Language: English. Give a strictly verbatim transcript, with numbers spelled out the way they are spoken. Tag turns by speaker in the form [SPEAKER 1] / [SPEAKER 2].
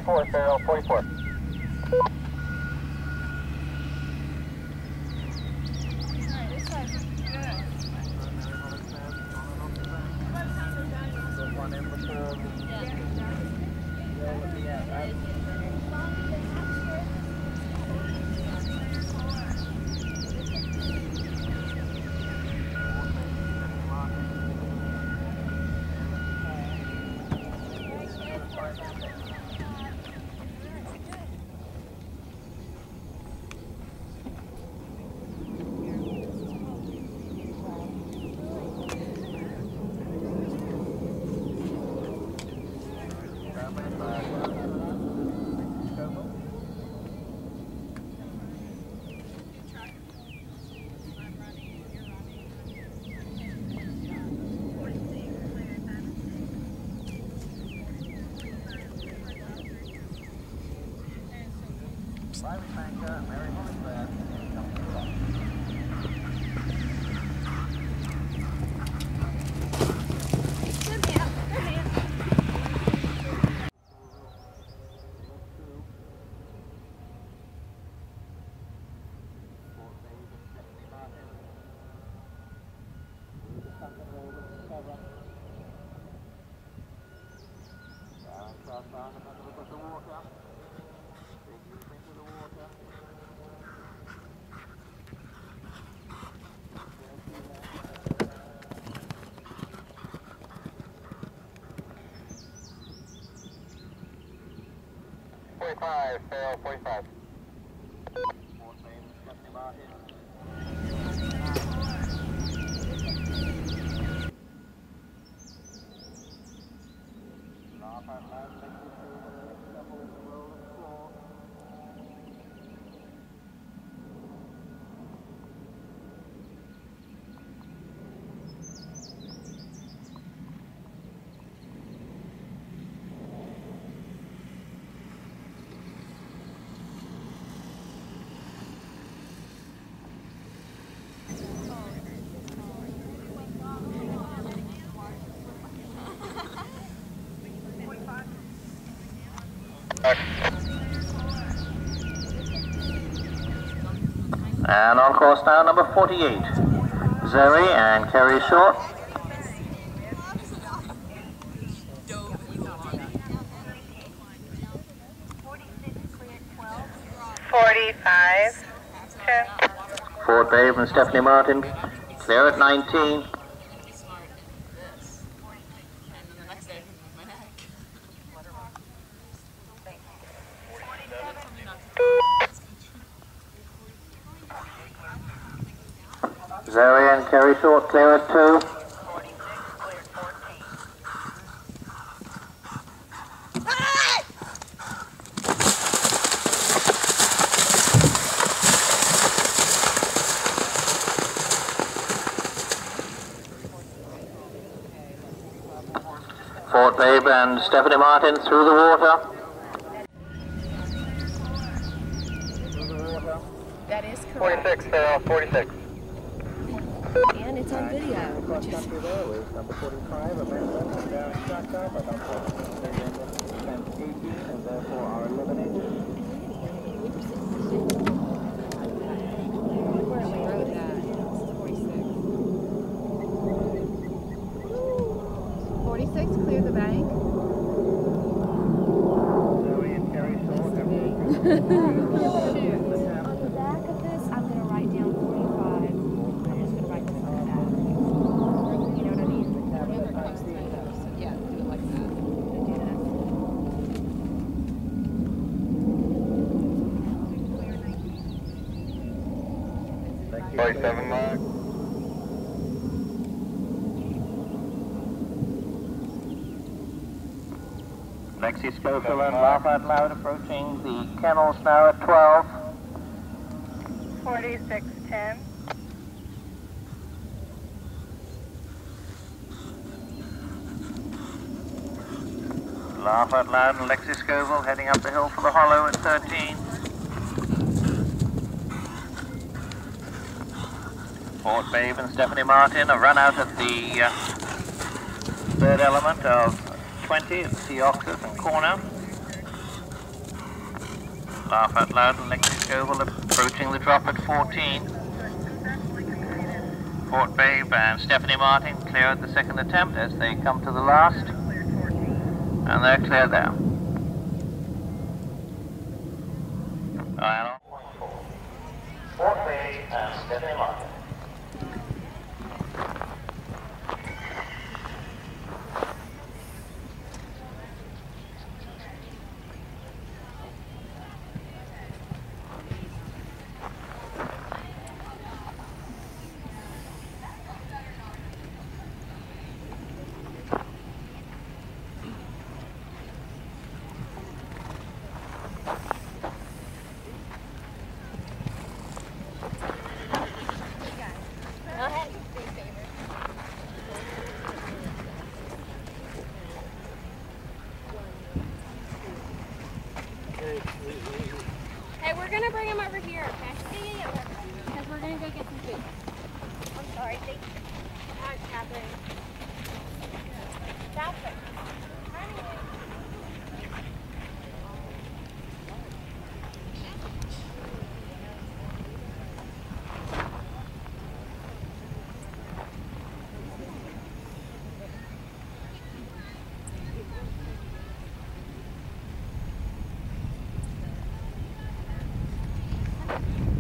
[SPEAKER 1] forty-four, Farrell, forty-four. forty-five, Farrell, forty-five.
[SPEAKER 2] And on course now, number forty-eight, Zoe and Kerry Short.
[SPEAKER 3] forty-five, ten.
[SPEAKER 2] Fort Babe and Stephanie Martin, clear at nineteen. Zoe and Kerry Short, clear at two. Fort Babe and Stephanie Martin through the water.
[SPEAKER 4] That is correct.
[SPEAKER 1] forty-six, Farrell, forty-six.
[SPEAKER 4] And it's on video.
[SPEAKER 5] Across country there is number forty-five, Amanda, and down shot top, about fourteen, and eighteen, and therefore are eliminated.
[SPEAKER 4] forty-six, clear the bank.
[SPEAKER 5] Zoe and Kerry Short have
[SPEAKER 4] On the back of this, I'm going to write down forty-five. I'm just going to write this on the back. You know what I mean? Yeah, do it like that.
[SPEAKER 5] Thank you.
[SPEAKER 1] forty-seven, Mark.
[SPEAKER 2] Lexi Schofield and Laugh Out Loud approaching the kennels now at twelve.
[SPEAKER 3] forty-six, ten.
[SPEAKER 2] Laugh Out Loud and Lexi Schofield heading up the hill for the hollow at thirteen. Fort Babe and Stephanie Martin have run out at the uh, third element of twenty at Sea Oxford and Corner. Laugh out loud, electric oval approaching the drop at fourteen. Port Babe and Stephanie Martin clear at the second attempt as they come to the last. And they're clear there. Port Babe and Stephanie Martin.
[SPEAKER 4] Hey, we're gonna bring him over here, okay? Yeah, yeah, yeah. Because we're gonna go get some food. I'm sorry, thank you. Hi, Catherine. Catherine. Thank you.